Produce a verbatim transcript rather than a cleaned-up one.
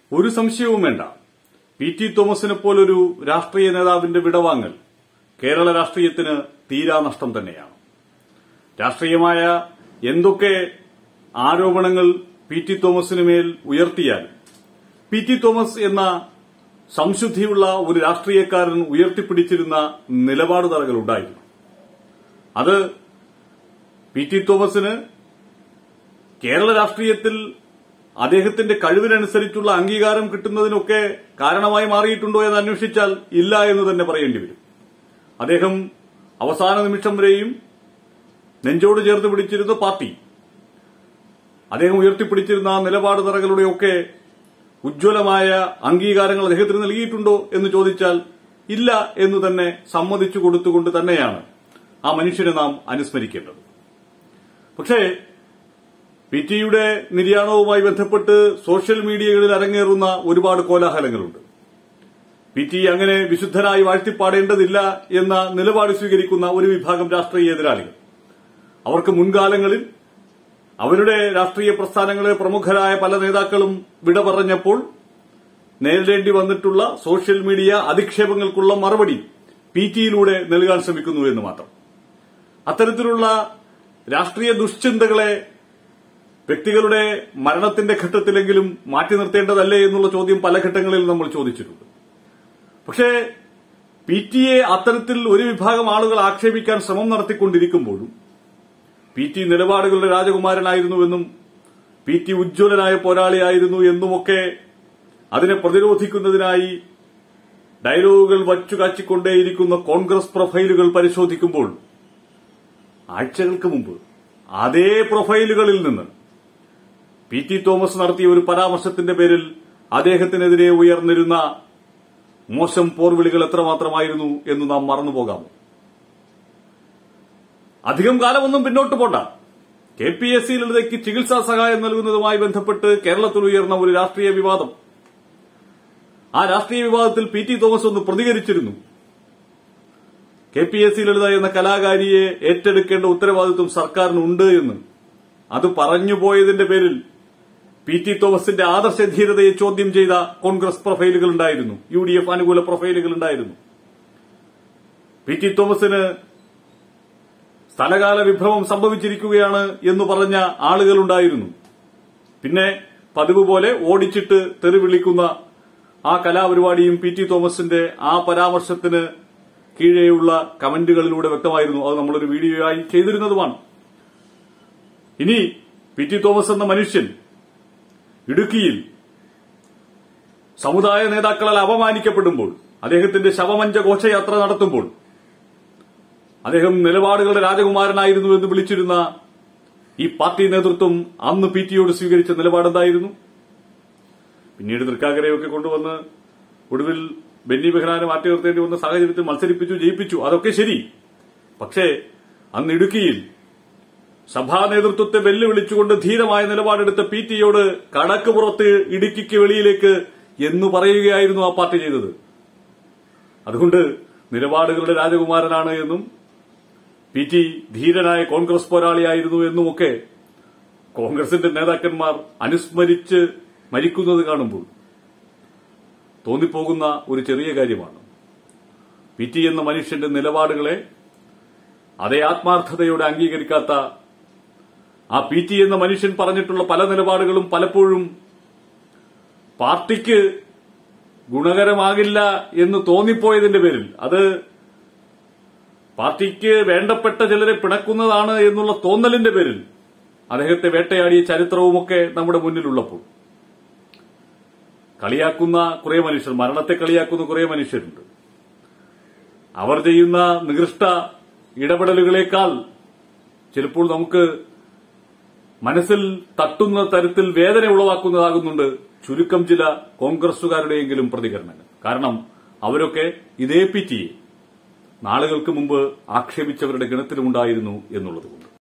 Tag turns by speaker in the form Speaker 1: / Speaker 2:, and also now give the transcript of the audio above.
Speaker 1: ഒരു സംശയവും വേണ്ട, പി ടി തോമസിനെ പോലൊരു രാഷ്ട്രീയ നേതാവിന്റെ വിടവാങ്ങൽ കേരള രാഷ്ട്രീയത്തിന് തീരാനഷ്ടം തന്നെയാണ്. രാഷ്ട്രീയമായ എന്തൊക്കെ ആരോപണങ്ങൾ പി ടി തോമസിനുമേൽ ഉയർത്തിയാലും പി ടി തോമസ് എന്ന സംശുദ്ധിയുള്ള ഒരു രാഷ്ട്രീയക്കാരൻ ഉയർത്തിപ്പിടിച്ചിരുന്ന നിലപാട് തറകളുണ്ടായിരുന്നു. അത് പി ടി തോമസിന് കേരള രാഷ്ട്രീയത്തിൽ അദ്ദേഹത്തിന്റെ കഴിവിനനുസരിച്ചുള്ള അംഗീകാരം കിട്ടുന്നതിനൊക്കെ കാരണമായി മാറിയിട്ടുണ്ടോ എന്ന് അന്വേഷിച്ചാൽ ഇല്ല എന്ന് തന്നെ പറയേണ്ടി വരും. അദ്ദേഹം അവസാന നിമിഷം വരെയും നെഞ്ചോട് ചേർത്ത് പിടിച്ചിരുന്ന പാർട്ടി, അദ്ദേഹം ഉയർത്തിപ്പിടിച്ചിരുന്ന നിലപാട് തറകളുടെയൊക്കെ ഉജ്ജ്വലമായ അംഗീകാരങ്ങൾ അദ്ദേഹത്തിന് നൽകിയിട്ടുണ്ടോ എന്ന് ചോദിച്ചാൽ ഇല്ല എന്ന് തന്നെ സമ്മതിച്ചു കൊടുത്തുകൊണ്ട് തന്നെയാണ് ആ മനുഷ്യനെ നാം അനുസ്മരിക്കേണ്ടത്. പക്ഷേ പി ടിയുടെ നിര്യാണവുമായി ബന്ധപ്പെട്ട് സോഷ്യൽ മീഡിയകളിൽ അരങ്ങേറുന്ന ഒരുപാട് കോലാഹലങ്ങളുണ്ട്. പി ടി അങ്ങനെ വിശുദ്ധനായി വാഴ്ത്തിപ്പാടേണ്ടതില്ല എന്ന നിലപാട് സ്വീകരിക്കുന്ന ഒരു വിഭാഗം രാഷ്ട്രീയ എതിരാളികൾ, അവർക്ക് മുൻകാലങ്ങളിൽ അവരുടെ രാഷ്ട്രീയ പ്രസ്ഥാനങ്ങളിലെ പ്രമുഖരായ പല നേതാക്കളും വിട പറഞ്ഞപ്പോൾ നേരിടേണ്ടി വന്നിട്ടുള്ള സോഷ്യൽ മീഡിയ അധിക്ഷേപങ്ങൾക്കുള്ള മറുപടി പി ടിയിലൂടെ നൽകാൻ ശ്രമിക്കുന്നു എന്ന് മാത്രം. അത്തരത്തിലുള്ള രാഷ്ട്രീയ ദുശ്ചിന്തകളെ വ്യക്തികളുടെ മരണത്തിന്റെ ഘട്ടത്തിലെങ്കിലും മാറ്റി നിർത്തേണ്ടതല്ലേ എന്നുള്ള ചോദ്യം പല ഘട്ടങ്ങളിൽ നമ്മൾ ചോദിച്ചിട്ടുണ്ട്. പക്ഷേ പി ടിയെ അത്തരത്തിൽ ഒരു വിഭാഗം ആളുകൾ ആക്ഷേപിക്കാൻ ശ്രമം നടത്തിക്കൊണ്ടിരിക്കുമ്പോഴും പി ടി നിലപാടുകളുടെ രാജകുമാരനായിരുന്നുവെന്നും പി ടി ഉജ്ജ്വലനായ പോരാളിയായിരുന്നു എന്നുമൊക്കെ അതിനെ പ്രതിരോധിക്കുന്നതിനായി ഡയലോഗുകൾ വച്ചുകാച്ചിക്കൊണ്ടേയിരിക്കുന്ന കോൺഗ്രസ് പ്രൊഫൈലുകൾ പരിശോധിക്കുമ്പോൾ ആഴ്ചകൾക്ക് മുമ്പ് അതേ പ്രൊഫൈലുകളിൽ നിന്ന് പി ടി തോമസ് നടത്തിയ ഒരു പരാമർശത്തിന്റെ പേരിൽ അദ്ദേഹത്തിനെതിരെ ഉയർന്നിരുന്ന മോശം പോർവിളികൾ എത്രമാത്രമായിരുന്നു എന്ന് നാം മറന്നുപോകാമോ? അധികം കാലമൊന്നും പിന്നോട്ട് പോണ്ട. കെ പി എസ് സി ലളിതയ്ക്ക് ചികിത്സാ സഹായം നൽകുന്നതുമായി ബന്ധപ്പെട്ട് കേരളത്തിൽ ഉയർന്ന ഒരു രാഷ്ട്രീയ വിവാദം, ആ രാഷ്ട്രീയ വിവാദത്തിൽ പി ടി തോമസ് ഒന്ന് പ്രതികരിച്ചിരുന്നു. K P S C Lalitha എന്ന കലാകാരിയെ ഏറ്റെടുക്കേണ്ട ഉത്തരവാദിത്വം സർക്കാരിനുണ്ട് എന്ന്. അത് പറഞ്ഞുപോയതിന്റെ പേരിൽ പി ടി തോമസിന്റെ ആദർശധീരതയെ ചോദ്യം ചെയ്ത കോൺഗ്രസ് പ്രൊഫൈലുകളുണ്ടായിരുന്നു, യു ഡി എഫ് അനുകൂല പ്രൊഫൈലുകളുണ്ടായിരുന്നു. പി ടി തോമസിന് സ്ഥലകാല വിഭ്രമം സംഭവിച്ചിരിക്കുകയാണ് എന്ന് പറഞ്ഞ ആളുകളുണ്ടായിരുന്നു. പിന്നെ പതിവ് പോലെ ഓടിച്ചിട്ട് തെറി വിളിക്കുന്ന ആ കലാപരിപാടിയും പി ടി തോമസിന്റെ ആ പരാമർശത്തിന് കീഴെയുള്ള കമന്റുകളിലൂടെ വ്യക്തമായിരുന്നു. അത് നമ്മളൊരു വീഡിയോയായി ചെയ്തിരുന്നതുമാണ്. ഇനി പി ടി തോമസ് എന്ന മനുഷ്യൻ ഇടുക്കിയിൽ സമുദായ നേതാക്കളാൽ അപമാനിക്കപ്പെടുമ്പോൾ, അദ്ദേഹത്തിന്റെ ശവമഞ്ച ഘോഷയാത്ര നടത്തുമ്പോൾ അദ്ദേഹം നിലപാടുകളുടെ രാജകുമാരനായിരുന്നു എന്ന് വിളിച്ചിരുന്ന ഈ പാർട്ടി നേതൃത്വം അന്ന് പി ടിയോട് സ്വീകരിച്ച നിലപാടെന്തായിരുന്നു? പിന്നീട് തൃക്കാക്കരയൊക്കെ കൊണ്ടുവന്ന് ഒടുവിൽ ബെന്നി ബെഹ്നാനെ മാറ്റി നിർത്തേണ്ടി വന്ന സാഹചര്യത്തിൽ മത്സരിപ്പിച്ചു, ജയിപ്പിച്ചു. അതൊക്കെ ശരി. പക്ഷേ അന്ന് ഇടുക്കിയിൽ സഭാ നേതൃത്വത്തെ വെല്ലുവിളിച്ചുകൊണ്ട് ധീരമായ നിലപാടെടുത്ത പി ടിയോട് കടക്ക് പുറത്ത് ഇടുക്കിക്ക് വെളിയിലേക്ക് എന്ന് പറയുകയായിരുന്നു ആ പാർട്ടി ചെയ്തത്. അതുകൊണ്ട് നിലപാടുകളുടെ രാജകുമാരനാണ് എന്നും പി ടി ധീരനായ കോൺഗ്രസ് പോരാളിയായിരുന്നു എന്നുമൊക്കെ കോൺഗ്രസിന്റെ നേതാക്കന്മാർ അനുസ്മരിച്ച് മരിക്കുന്നത് കാണുമ്പോൾ തോന്നിപ്പോകുന്ന ഒരു ചെറിയ കാര്യമാണ്. പി ടി എന്ന മനുഷ്യന്റെ നിലപാടുകളെ അതേ ആത്മാർത്ഥതയോടെ അംഗീകരിക്കാത്ത ആ പി ടി എന്ന മനുഷ്യൻ പറഞ്ഞിട്ടുള്ള പല നിലപാടുകളും പലപ്പോഴും പാർട്ടിക്ക് ഗുണകരമാകില്ല എന്ന് തോന്നിപ്പോയതിന്റെ പേരിൽ, അത് പാർട്ടിക്ക് വേണ്ടപ്പെട്ട ചിലരെ പിണക്കുന്നതാണ് എന്നുള്ള തോന്നലിന്റെ പേരിൽ അദ്ദേഹത്തെ വേട്ടയാടിയ ചരിത്രവുമൊക്കെ നമ്മുടെ മുന്നിലുള്ളപ്പോൾ കളിയാക്കുന്ന കുറെ മനുഷ്യർ, മരണത്തെ കളിയാക്കുന്ന കുറെ മനുഷ്യരുണ്ട്. അവർ ചെയ്യുന്ന നികൃഷ്ട ഇടപെടലുകളേക്കാൾ ചിലപ്പോൾ നമുക്ക് മനസ്സിൽ തട്ടുന്ന തരത്തിൽ വേദന ഉളവാക്കുന്നതാകുന്നുണ്ട് ചുരുക്കം ചില കോൺഗ്രസുകാരുടെയെങ്കിലും പ്രതികരണങ്ങൾ. കാരണം അവരൊക്കെ ഇതേ പി ടിയെ നാളുകൾക്ക് മുമ്പ് ആക്ഷേപിച്ചവരുടെ ഗണത്തിലുമുണ്ടായിരുന്നു എന്നുള്ളതുകൊണ്ട്.